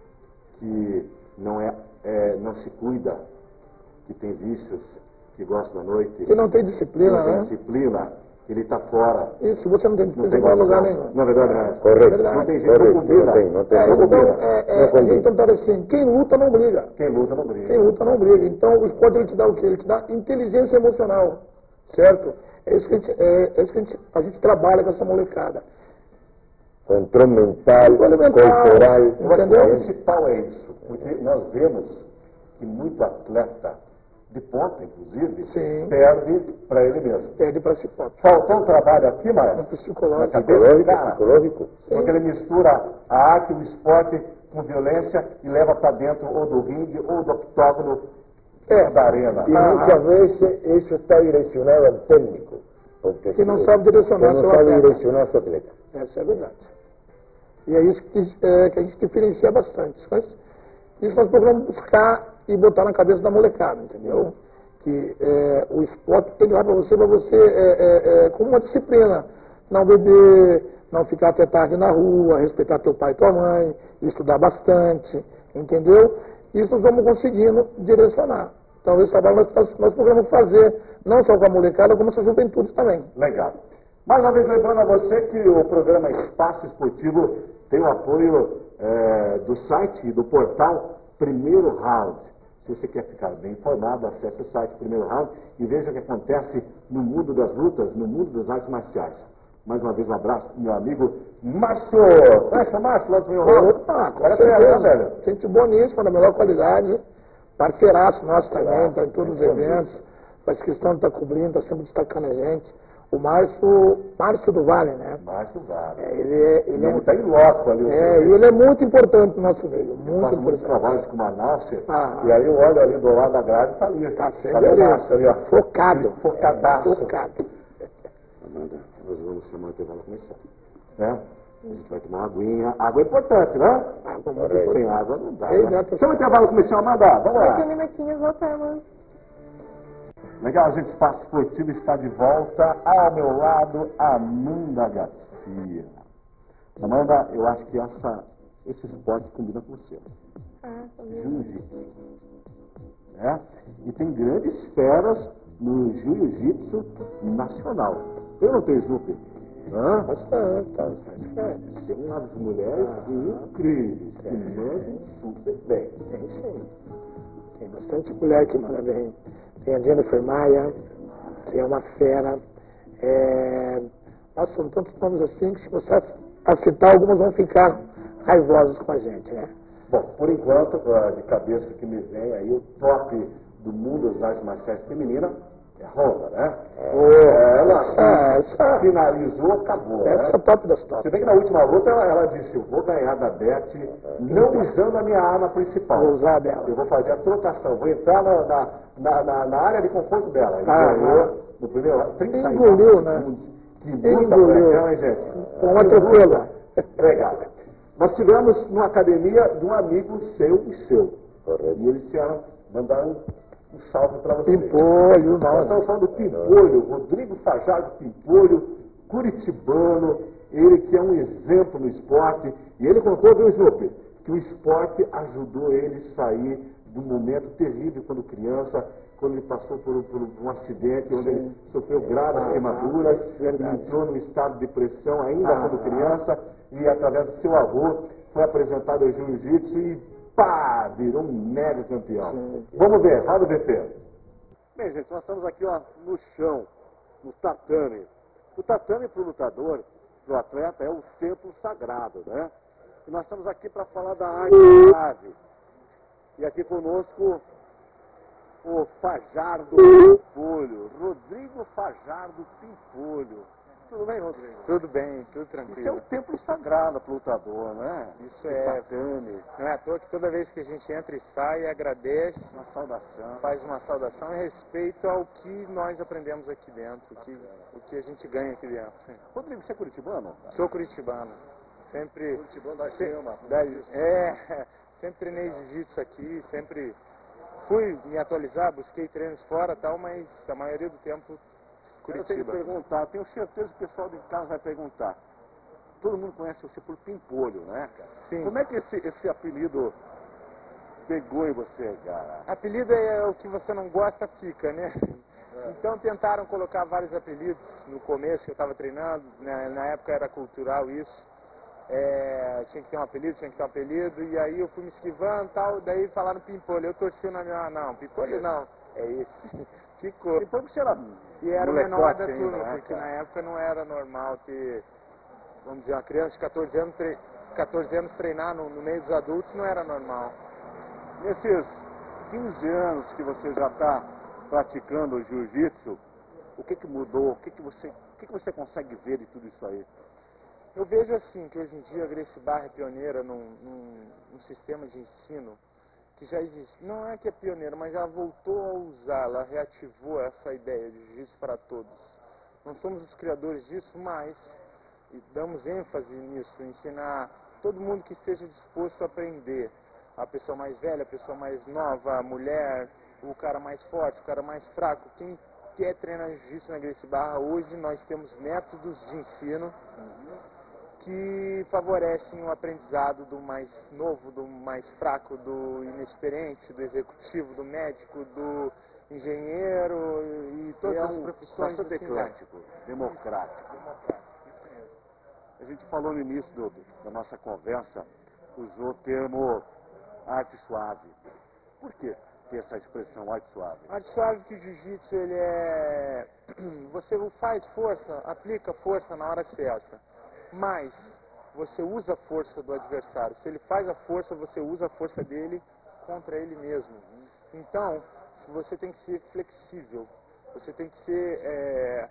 que não, é, é, não se cuida, que tem vícios, que gosta da noite, Que não tem que disciplina, não tem né? disciplina, ele está fora. Isso, você não tem Não disciplina, tem não vai a lugar noção. nenhum. Na verdade, não é. Correcto, Verdade. Não tem jeito, não correcto, combina. não tem, não tem, É, não então, combina. é, é, Não a gente combina. tentar assim, quem luta não briga. Quem luta não briga. Quem luta não briga. Então, o esporte ele te dá o quê? Ele te dá inteligência emocional, certo? É isso que a gente, é, é isso que a gente, a gente trabalha com essa molecada. Controle mental, Controle mental. corporal. Eu acho que o Entendeu? principal é isso, porque nós vemos que muito atleta, de ponta inclusive, Sim. perde para ele mesmo. Perde para si próprio. Faltou um trabalho aqui, No mas na psicológico. cabeça do Psicológico, cara, psicológico. porque ele mistura a arte, o esporte com violência e leva para dentro ou do ringue ou do octógono É. da arena. Y Ah, muchas veces eso está direccionado al técnico, porque Que não si- sabe direcionar que no seu sabe atleta. direccionar a su atleta. Essa é a verdade. E é isso que, é, que a gente diferencia bastante. Mas isso nós procuramos buscar e botar na cabeça da molecada, entendeu? Que é, o esporte tem que dar para você, para você é, é, é, como uma disciplina. Não beber, não ficar até tarde na rua, respeitar teu pai e tua mãe, estudar bastante, entendeu? Isso nós vamos conseguindo direcionar. Então esse trabalho nós, nós, nós procuramos fazer, não só com a molecada, como com a juventude também. Legal. Mais uma vez lembrando a você que o programa Espaço Esportivo tem o apoio é, do site e do portal Primeiro Round. Se você quer ficar bem informado, acesse o site Primeiro Round e veja o que acontece no mundo das lutas, no mundo das artes marciais. Mais uma vez um abraço pro meu amigo Márcio. Conhece o Márcio lá do Primeiro Round? Opa, com Parece certeza. que é, velho. Gente boníssima, da melhor qualidade. Parceiraço nosso também, está em todos os eventos. Faz questão de estar cobrindo, está sempre destacando a gente. O Márcio, Márcio do Vale, né? Márcio Vale. É, ele é, ele é, Ele está em loco ali. o é, seu- e ele é muito importante no nosso meio, Eu muito faço muitos importante. trabalhos com o Manaus, Ah. e aí eu olho ali do lado da grade e tá ali. Tá Tá sempre ali o ali, Márcio ali, ó. focado. Focadaço. Focado. Amanda, nós vamos chamar o intervalo começar. Né? A gente vai tomar uma aguinha. Água é importante, né? Água Muito muito Sem água não dá. Ei, Né? Neto. Chama o intervalo comercial, Amanda. Vamos Daqui um lá. minutinho voltamos. Legal, gente. Espaço Esportivo está de volta. Ao meu lado, Amanda Garcia. Amanda, eu acho que essa, esse esporte combina com você. Ah, Jiu-jitsu. Né? E tem grandes feras no jiu-jitsu nacional. Eu não tenho Snoopy. Hã? Bastante. Tem umas mulheres incríveis, que mandam super bem. Tem sim. Tem bastante mulher que manda bem. Tem a Jennifer Maia, que é uma fera. É... Nossa, são tantos nomes assim que se você aceitar, algumas vão ficar raivosas com a gente, né? Bom, por enquanto, ah, de cabeça que me vem aí, o top do mundo das artes marciais femininas é a Ronda, né? Ela Essa, essa, finalizou, acabou. essa é Né? o top das Você tops. vê que na última luta ela, ela disse, eu vou ganhar da Beth não usando a minha arma principal. Vou usar dela. Eu vou fazer a trocação, vou entrar na, na, na, na- na área de conforto dela. Ele Ah, ganhou no primeiro round, trinta e nove Engoliu, né? segundos. Que luta Engoliu. foi aquela, hein, gente? Com uma atropelo. Legal. Nós tivemos numa academia de um amigo seu e seu. Correcto. E eles disseram, mandaram um salve para você. Pimpolho, Nós não. estamos falando do Pimpolho, Rodrigo Fajardo Pimpolho, curitibano, ele que é um exemplo no esporte. E ele contou, viu, Snoopy, que o esporte ajudou ele a sair de um momento terrível quando criança, quando ele passou por, por um acidente, onde ele sofreu graves Ah, queimaduras, verdade. entrou num estado de depressão ainda Ah. quando criança, e através do seu avô foi apresentado ao jiu-jitsu e pá, virou um mega campeão. Sim. Vamos ver, roda o V T. Bem, gente, nós estamos aqui ó, no chão, no tatame. O tatame para o lutador, para o atleta, é o templo sagrado, né? E nós estamos aqui para falar da arte grave. E aqui conosco o Fajardo Pimpolho, Rodrigo Fajardo Pimpolho. Tudo bem, Rodrigo? Tudo bem, tudo Isso é tranquilo. um templo sagrado para o lutador, né? Isso O é, tatame, não é à toa que toda vez que a gente entra e sai, agradece, uma saudação. faz uma saudação em respeito ao que nós aprendemos aqui dentro, o que, o que a gente ganha aqui dentro. Rodrigo, você é curitibano? Sou curitibano. Sempre... Curitibano da se- Gema. da- é, sempre treinei jiu-jitsu aqui, sempre fui me atualizar, busquei treinos fora e tal, mas a maioria do tempo Eu tenho que Curitiba. perguntar, tenho certeza que o pessoal de casa vai perguntar. Todo mundo conhece você por Pimpolho, né, cara? Sim. Como é que esse, esse apelido pegou em você, cara? Apelido é o que você não gosta, fica, né? É. Então tentaram colocar vários apelidos no começo que eu estava treinando, né? Na época era cultural isso. É, tinha que ter um apelido, tinha que ter um apelido, e aí eu fui me esquivando e tal, daí falaram Pimpolho, eu torci na minha, não, Pimpolho não, é esse, ficou. Depois você era E era o molecote menor da ainda, turma, né, porque cara? na época não era normal ter, vamos dizer, uma criança de catorze anos, tre- catorze anos treinar no, no meio dos adultos, não era normal. Nesses quinze anos que você já está praticando o jiu-jitsu, o que que mudou? O que que você, o que que você consegue ver de tudo isso aí? Eu vejo assim, que hoje em dia a Gracie Barra é pioneira num, num, num sistema de ensino que já existe. Não é que é pioneira, mas ela voltou a usar, ela reativou essa ideia de jiu-jitsu para todos. Não somos os criadores disso, mas e damos ênfase nisso, ensinar todo mundo que esteja disposto a aprender. A pessoa mais velha, a pessoa mais nova, a mulher, o cara mais forte, o cara mais fraco. Quem quer treinar jiu-jitsu na Gracie Barra, hoje nós temos métodos de ensino que favorecem o aprendizado do mais novo, do mais fraco, do inexperiente, do executivo, do médico, do engenheiro e todas é as um profissões bastante assim, né? eclético, democrático. A gente falou no início do- da nossa conversa, usou o termo arte suave. Por que ter essa expressão arte suave? A arte suave que o jiu-jitsu ele é... Você faz força, aplica força na hora certa, mas você usa a força do adversário. Se ele faz a força, você usa a força dele contra ele mesmo. Então, se você tem que ser flexível, você tem que ser é,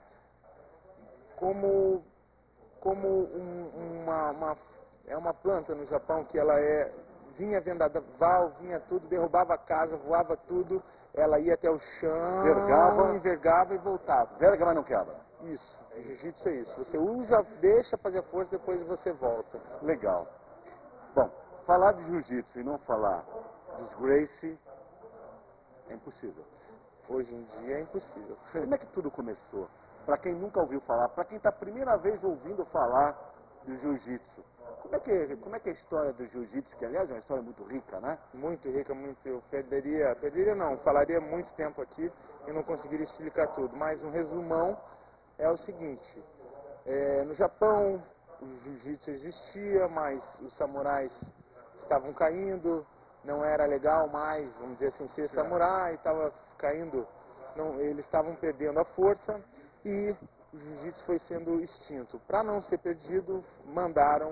como, como um- uma, uma... É uma planta no Japão que ela é... Vinha vendaval, vinha tudo, derrubava a casa, voava tudo, ela ia até o chão, Vergava. envergava e voltava. Verga, mas não quebra. Isso, jiu-jitsu é isso. Você usa, deixa fazer força, depois você volta. Legal. Bom, falar de jiu-jitsu e não falar dos Gracie é impossível. Hoje em dia é impossível. Como é que tudo começou? Para quem nunca ouviu falar, para quem está a primeira vez ouvindo falar do jiu-jitsu, como é que como é que é a história do jiu-jitsu, que aliás é uma história muito rica, né? Muito rica, muito. Eu perderia, perderia não, falaria muito tempo aqui e não conseguiria explicar tudo. Mas um resumão é o seguinte: é, no Japão o jiu-jitsu existia, mas os samurais estavam caindo, não era legal mais, vamos dizer assim, ser samurai, estava caindo, não, eles estavam perdendo a força e o jiu-jitsu foi sendo extinto. Para não ser perdido, mandaram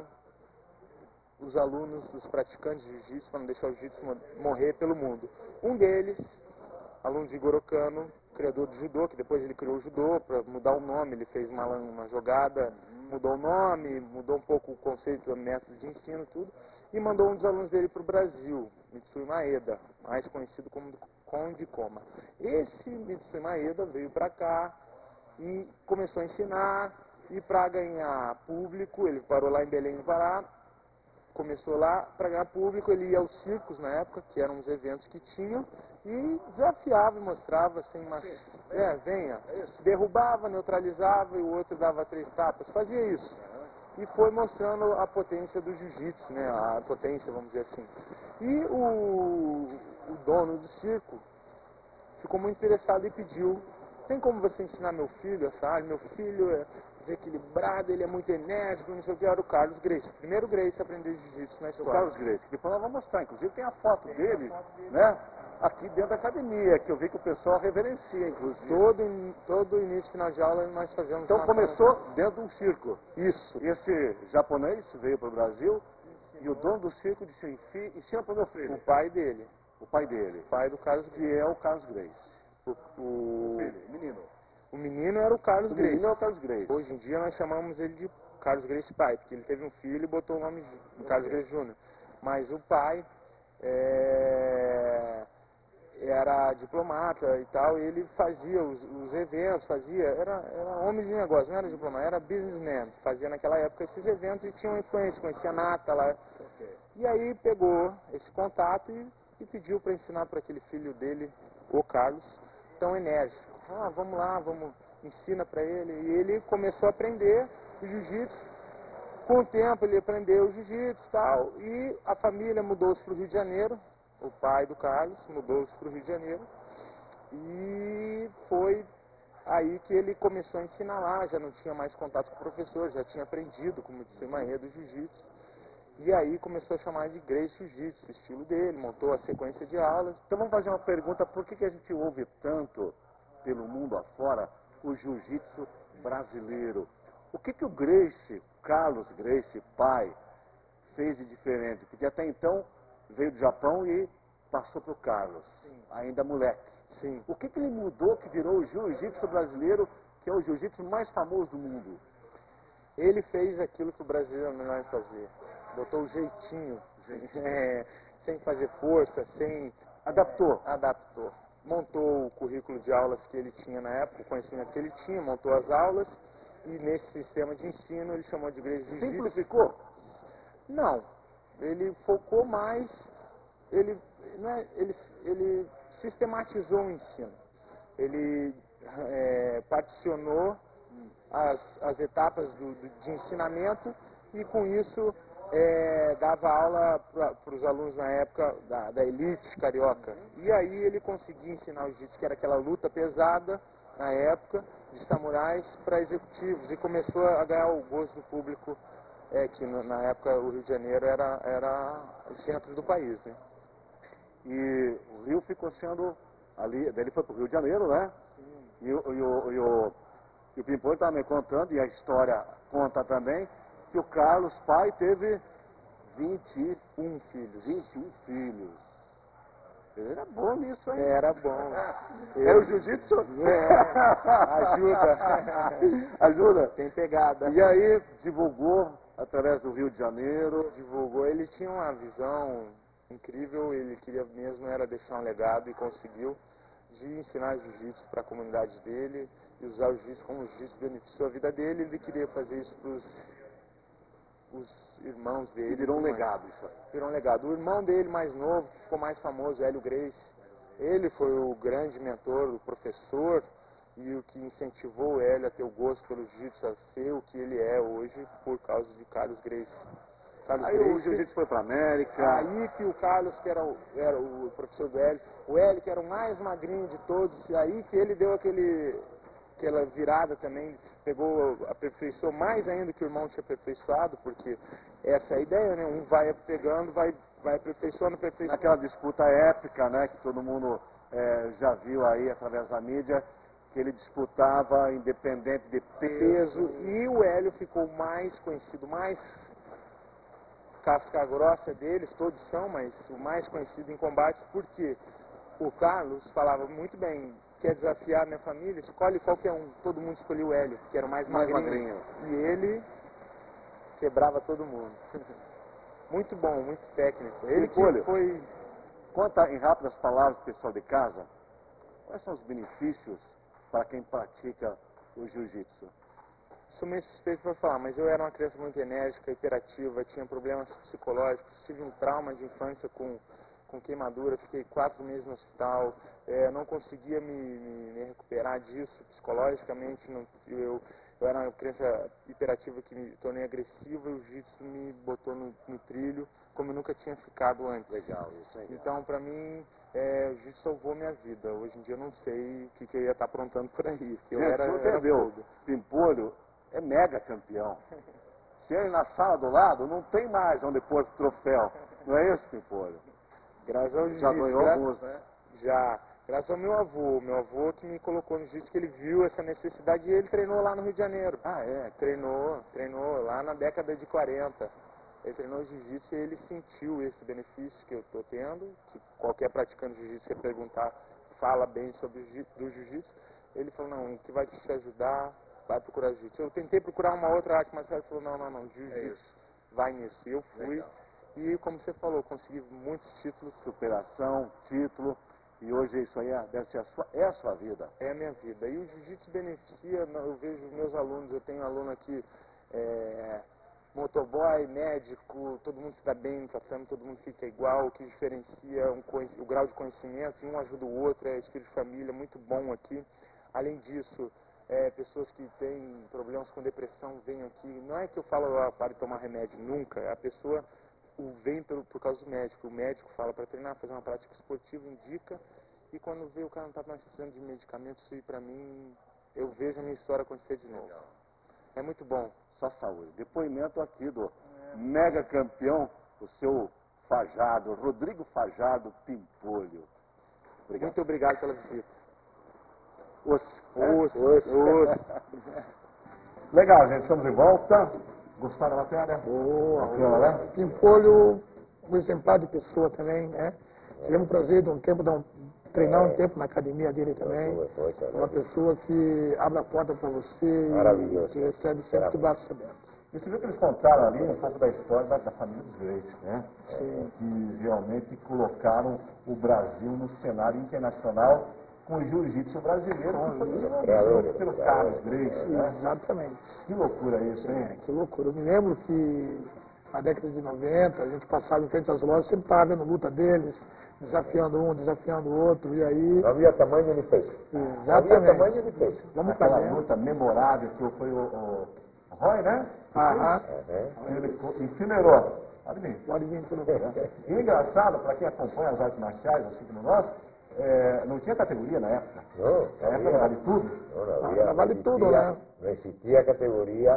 os alunos, os praticantes de jiu-jitsu, para não deixar o jiu-jitsu mo- morrer pelo mundo. Um deles, aluno de Igor Kano, criador do judô, que depois ele criou o judô para mudar o nome, ele fez uma, uma jogada, mudou o nome, mudou um pouco o conceito, o método de ensino, tudo, e mandou um dos alunos dele para o Brasil, Mitsui Maeda, mais conhecido como Conde Koma. Esse Mitsui Maeda veio para cá e começou a ensinar, e para ganhar público, ele parou lá em Belém do Pará, começou lá para ganhar público, ele ia aos circos na época, que eram os eventos que tinham, e desafiava e mostrava assim, uma... é, venha, derrubava, neutralizava e o outro dava três tapas, fazia isso. E foi mostrando a potência do jiu-jitsu, né, a potência, vamos dizer assim. E o, o dono do circo ficou muito interessado e pediu: tem como você ensinar meu filho essa arte? Meu filho é desequilibrado, ele é muito enérgico, não sei o que. Era o Carlos Gracie, o primeiro Gracie a aprender jiu-jitsu na O história. Carlos Gracie, que depois nós vamos mostrar, inclusive tem a foto dele, né? Aqui dentro da academia, que eu vi que o pessoal reverencia, inclusive. Todo, in- todo início e final de aula nós fazemos Então uma começou dentro de um circo. Isso. Esse japonês veio para o Brasil e o dono do circo disse: "Enfi- ensina para o meu filho, O pai dele, o pai dele, o pai do Carlos que Gracie. é o Carlos Gracie. O, o, Filho, menino. o menino era o Carlos O Gracie. menino é o Carlos Gracie. Hoje em dia nós chamamos ele de Carlos Gracie pai, porque ele teve um filho e botou o nome de Carlos Gracie Júnior. Mas o pai é, era diplomata e tal, e ele fazia os, os eventos, fazia, era, era homem de negócio, não era diplomata, era businessman, fazia naquela época esses eventos e tinha uma influência, conhecia a Nata lá. Okay. E aí pegou esse contato e, e pediu para ensinar para aquele filho dele, o Carlos, tão enérgico. Ah, vamos lá, vamos, ensina para ele. E ele começou a aprender o jiu-jitsu. Com o tempo ele aprendeu o jiu-jitsu e tal, e a família mudou-se para o Rio de Janeiro. O pai do Carlos mudou-se para o Rio de Janeiro e foi aí que ele começou a ensinar lá, já não tinha mais contato com o professor, já tinha aprendido, como disse o Maia, do jiu-jitsu. E aí começou a chamar de Gracie Jiu-Jitsu, o estilo dele, montou a sequência de aulas. Então vamos fazer uma pergunta, por que, que a gente ouve tanto pelo mundo afora o jiu-jitsu brasileiro? O que, que o Gracie, Carlos Gracie, pai, fez de diferente? Porque até então veio do Japão e passou para o Carlos, sim, ainda moleque. Sim. O que, que ele mudou que virou o jiu-jitsu brasileiro, que é o jiu-jitsu mais famoso do mundo? Ele fez aquilo que o brasileiro não vai fazer. Botou o jeitinho, jeitinho. É, sem fazer força, sem... Adaptou. É, adaptou. Montou o currículo de aulas que ele tinha na época, o conhecimento que ele tinha, montou as aulas e nesse sistema de ensino ele chamou de Gracie Jiu-Jitsu. Simplificou? Não. Ele focou mais, ele, né, ele, ele sistematizou o ensino. Ele é, particionou as, as etapas do, do, de ensinamento e com isso é, dava aula para os alunos na época da, da elite carioca. E aí ele conseguia ensinar o jiu-jitsu, que era aquela luta pesada na época, de samurais para executivos, e começou a ganhar o gosto do público. É que no, na época o Rio de Janeiro era, era o centro do país, né? E o Rio ficou sendo ali, daí ele foi para o Rio de Janeiro, né? Sim. E, o, e, o, e, o, e o Pimpolho estava me contando, e a história conta também, que o Carlos, pai, teve vinte e um filhos. vinte e um filhos. Ele era bom nisso, hein? Era bom. É o jiu-jitsu? É, ajuda. Ajuda? Tem pegada. E aí divulgou através do Rio de Janeiro. Divulgou. Ele tinha uma visão incrível, ele queria mesmo era deixar um legado e conseguiu, de ensinar jiu-jitsu para a comunidade dele e usar o jiu-jitsu como o jiu-jitsu beneficiou a vida dele. Ele queria fazer isso para os irmãos dele. E virou um legado isso aí. Virou um legado. O irmão dele mais novo, que ficou mais famoso, Hélio Gracie, ele foi o grande mentor, o professor, e o que incentivou o Hélio a ter o gosto pelo jiu-jitsu, a ser o que ele é hoje, por causa de Carlos Gracie. Carlos aí Gracie, o jiu-jitsu foi para a América. Aí que o Carlos, que era o, era o professor do Hélio, o Hélio que era o mais magrinho de todos, e aí que ele deu aquele, aquela virada também, pegou, aperfeiçoou mais ainda que o irmão tinha aperfeiçoado, porque essa é a ideia, né? Um vai pegando, vai, vai aperfeiçoando, aperfeiçoando. Aquela disputa épica, né, que todo mundo é, já viu aí através da mídia, que ele disputava independente de peso. E o Hélio ficou mais conhecido, mais casca grossa deles, todos são, mas o mais conhecido em combate, porque o Carlos falava muito bem, quer desafiar minha família, escolhe qualquer um. Todo mundo escolheu o Hélio, que era o mais, mais magrinho. magrinho. E ele quebrava todo mundo. Muito bom, muito técnico. Ele que foi... Conta em rápidas palavras, pessoal de casa, quais são os benefícios para quem pratica o jiu-jitsu? Sou meio suspeito para falar, mas eu era uma criança muito enérgica, hiperativa, tinha problemas psicológicos, tive um trauma de infância com, com queimadura, fiquei quatro meses no hospital, é, não conseguia me, me, me recuperar disso psicologicamente, não, eu, eu era uma criança hiperativa que me tornei agressiva e o jiu-jitsu me botou no, no trilho, como eu nunca tinha ficado antes. Legal, isso aí. Então, para mim, é, o jiu-jitsu salvou minha vida. Hoje em dia eu não sei o que, que eu ia estar aprontando por aí, porque eu Gente, era, você era entendeu? Pimpolho é mega campeão. Se ele na sala do lado, não tem mais onde pôr o troféu. Não é isso, Pimpolho? Graças ao jiu-jitsu. Já ganhou gra alguns, né? Já. Graças ao meu avô. Meu avô que me colocou no jiu-jitsu, que ele viu essa necessidade e ele treinou lá no Rio de Janeiro. Ah, é? Treinou, treinou lá na década de quarenta. Ele treinou jiu-jitsu e ele sentiu esse benefício que eu estou tendo, que qualquer praticante de jiu-jitsu que perguntar fala bem sobre o jiu-jitsu. Ele falou, não, o que vai te ajudar, vai procurar jiu-jitsu. Eu tentei procurar uma outra arte, mas ele falou, não, não, não, jiu-jitsu, é vai nisso. E eu fui, legal. E como você falou, consegui muitos títulos. Superação, título, E hoje isso aí é, deve ser a sua, é a sua vida. É a minha vida. E o jiu-jitsu beneficia, eu vejo meus alunos, eu tenho aluno aqui, é, motoboy, médico, todo mundo se dá bem no tatame, todo mundo fica igual, o que diferencia um, o grau de conhecimento, um ajuda o outro, é espírito de família, muito bom aqui. Além disso, é, pessoas que têm problemas com depressão vêm aqui, não é que eu falo, ah, pare de tomar remédio, nunca, a pessoa o, vem por, por causa do médico, o médico fala para treinar, fazer uma prática esportiva, indica, e quando vê o cara não está mais precisando de medicamentos, isso aí para mim, eu vejo a minha história acontecer de novo. É muito bom. Só saúde. Depoimento aqui do é. mega campeão, o seu Fajardo, Rodrigo Fajardo Pimpolho. Obrigado. Muito obrigado pela visita. Os, os, os. os. Legal, gente, estamos de volta. Gostaram da matéria? Boa, Bacana, né? Pimpolho, um exemplar de pessoa também, né? Tivemos o prazer de um tempo dar um treinar um tempo na academia dele também. Uma pessoa que abre a porta para você e que recebe sempre de braços abertos. E você viu que eles contaram ali um pouco da história da, da família dos Gracie, né? Sim. Que realmente colocaram o Brasil no cenário internacional com o jiu-jitsu brasileiro, pelo Carlos Gracie, né? Exatamente. Que loucura isso, hein? É, que loucura. Eu me lembro que na década de noventa, a gente passava em frente às lojas, sempre estava vendo luta deles, desafiando um, desafiando o outro, e aí... Não havia tamanho de peso. Exatamente. Não havia tamanho de peso. Vamos para aquela luta memorável que foi o, o Roy, né? Aham. Ele incinerou. Pode vir. Pode vir tudo bem. E engraçado, para quem acompanha as artes marciais, assim como nós, é, não tinha categoria na época. Não, na época não vale tudo. Não, não havia. Não vale tudo, né? Não existia categoria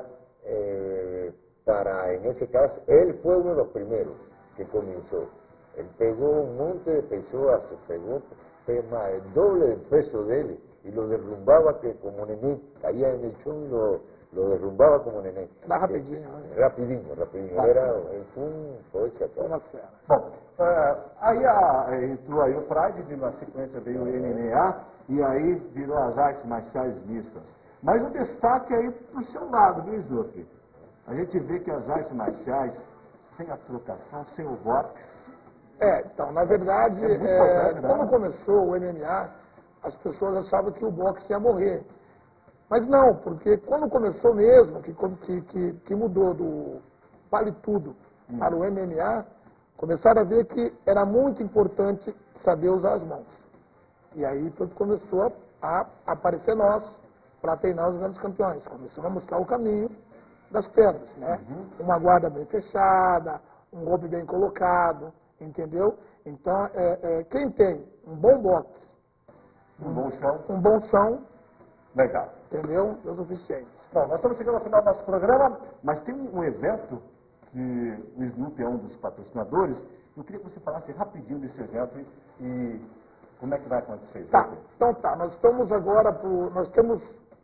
eh, para, en ese caso, él fue uno de los primeros que comenzó. Él pegó un monte de pessoas, pegó más el doble del peso de él y lo derrumbaba que como nené, caía en el chón y lo, lo derrumbaba como nené. Dá rapidinho, né? Rapidinho, rapidinho. Era, fue un poxa, Uma fera. Bom, uh, aí a, entrou aí o Pride, na sequência veio o M M A, e aí virou as artes marciais mistas. Mas o destaque aí para o seu lado, viu, Snuff? A gente vê que as artes marciais, sem a trocação, sem o boxe... É, então, na verdade, é é, né? quando começou o M M A, as pessoas achavam que o boxe ia morrer. Mas não, porque quando começou mesmo, que, que, que, que mudou do vale tudo hum. para o M M A, começaram a ver que era muito importante saber usar as mãos. E aí tudo começou a, a aparecer nós para treinar os grandes campeões. Começamos a mostrar o caminho das pernas, né? Uhum. Uma guarda bem fechada, um golpe bem colocado, entendeu? Então, é, é, quem tem um bom boxe, um, um bom chão, um bom chão, legal, entendeu? É o suficiente. Bom, nós estamos chegando ao final do nosso programa, mas tem um evento que o Snoop é um dos patrocinadores. Eu queria que você falasse rapidinho desse evento e, e como é que vai acontecer isso. Tá, então tá, nós estamos agora, por, nós temos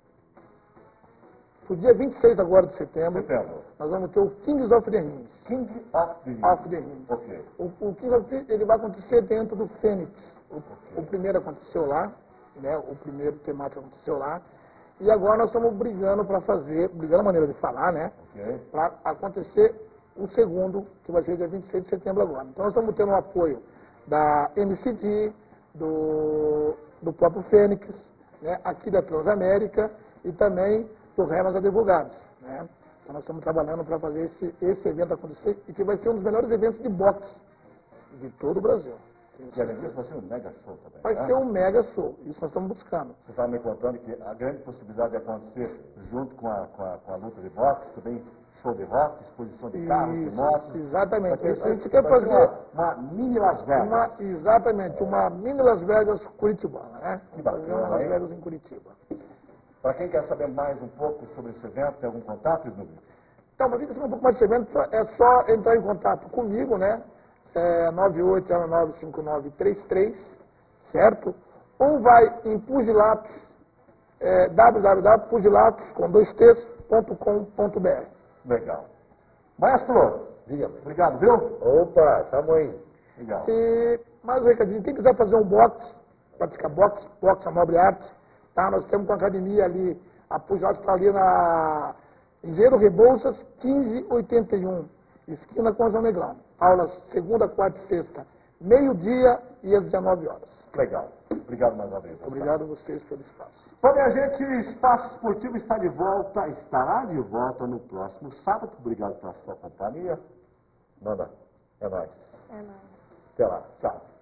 o dia vinte e seis agora de setembro, setembro, nós vamos ter o Kings of the Rings. King of the Rings. Of the Rings. Okay. O, o King of the Rings, ele vai acontecer dentro do Fênix. O, okay. o primeiro aconteceu lá, né? O primeiro temático aconteceu lá. E agora nós estamos brigando para fazer, brigando a maneira de falar, né? Okay. Para acontecer o segundo, que vai ser dia vinte e seis de setembro agora. Então nós estamos tendo o apoio da M C D, do, do próprio Fênix, né? Aqui da Transamérica e também do Remas Advogados, né? Então nós estamos trabalhando para fazer esse, esse evento acontecer e que vai ser um dos melhores eventos de boxe de todo o Brasil. E além disso, vai ser um mega show também. Vai né? ser um mega show, isso nós estamos buscando. Você estava me contando que a grande possibilidade de acontecer junto com a, com a, com a luta de boxe, também show de rock, exposição de carros, isso, de motos. Exatamente, Ter, isso a gente quer fazer. Uma, uma mini Las Vegas. Uma, exatamente, uma mini Las Vegas curitibana, né? Que bacana, fazer uma Las hein? Vegas em Curitiba. Para quem quer saber mais um pouco sobre esse evento, tem algum contato, Snoop? Então, para quem quer saber um pouco mais desse evento, é só entrar em contato comigo, né? É nove oito zero nove cinco nove três três, certo? Ou vai em Pugilatos, é, w w w ponto pugilatos com dois t's ponto com ponto b r. Legal. Maestro, dígame. Obrigado, viu? Opa, estamos aí. Legal. E mais um recadinho, quem quiser fazer um boxe, praticar boxe, boxe é uma nobre arte, tá? Nós temos uma academia ali, a Pugilatos está ali na Engenheiro Rebouças, quinze oitenta e um, esquina com o João Negrão. Aulas segunda, quarta e sexta, meio-dia e às dezenove horas. Legal. Obrigado mais uma vez. Obrigado a vocês pelo espaço. Bom, minha gente, o Espaço Esportivo está de volta, estará de volta no próximo sábado. Obrigado pela sua companhia. Manda, é nóis. É nóis. Até lá, tchau.